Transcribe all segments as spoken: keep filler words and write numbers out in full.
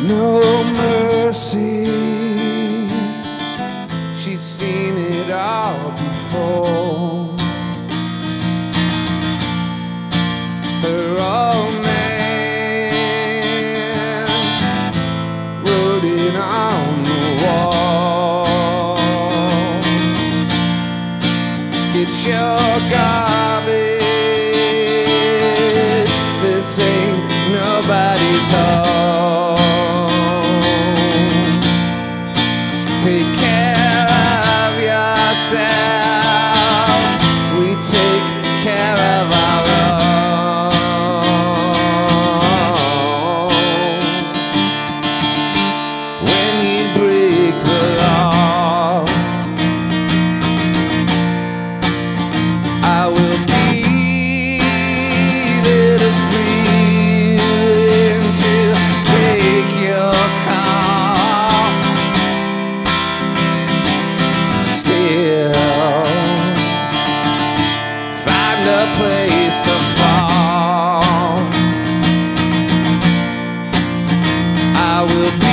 no mercy. She's seen it all before. Her old man wrote it on the wall. Get your garbage, this ain't nobody's home. Take care of yourself, we take care of our own. When you break the law, I will be there to free you and to take your call. Still find a place to fall. I will be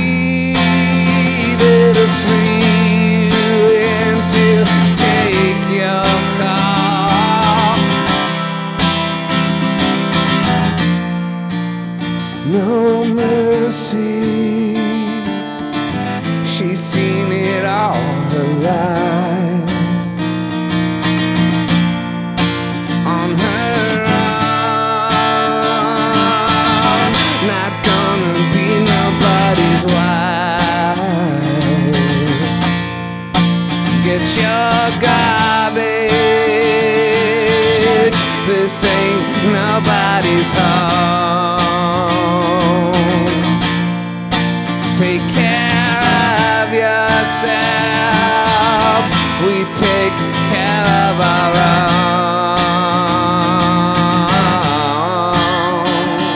there to free you and to take your call. No mercy, she's seen it all her life. On her own, not gonna be nobody's wife. Get your garbage, this ain't nobody's home. Take care of yourself, we take care of our own.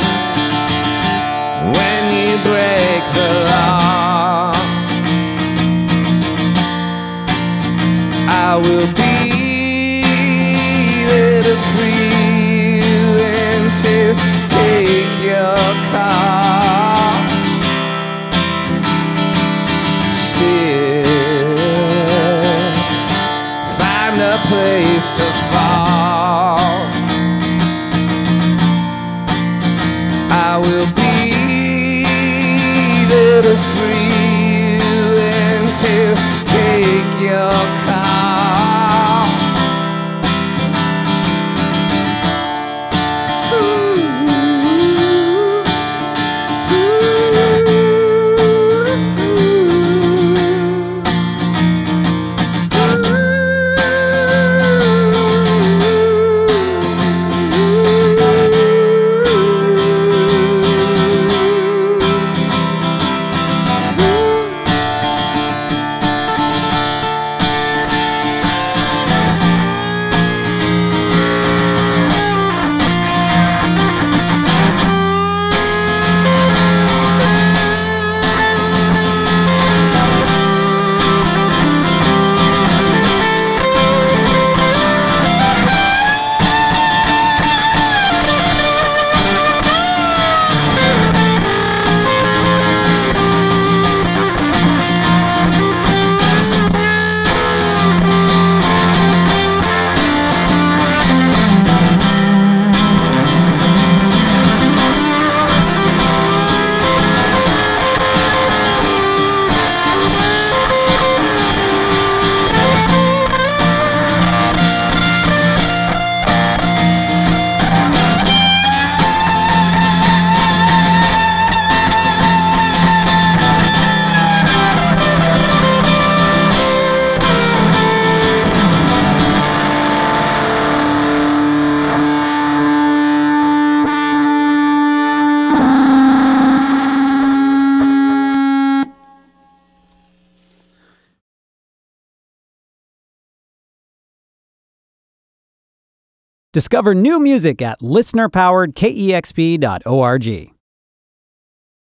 When you break the law, I will be there to free you and to take your call. Still find a place to fall. I will be there to free you and to take your call. Discover new music at listener powered K E X P dot org.